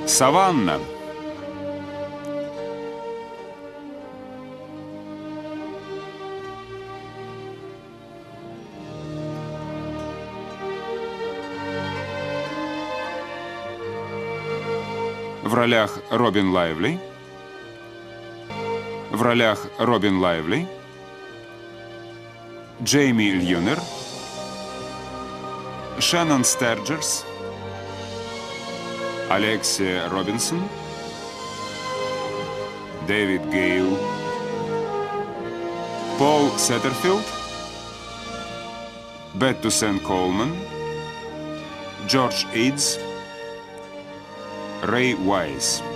Саванна. В ролях Робин Лайвли. В ролях Робин Лайвли, Джейми Льюнер, Шеннон Стерджерс, Алексия Робинсон, Дэвид Гейл, Пол Сеттерфилд, Беттусен Колман, Джордж Идс, Рэй Уайс.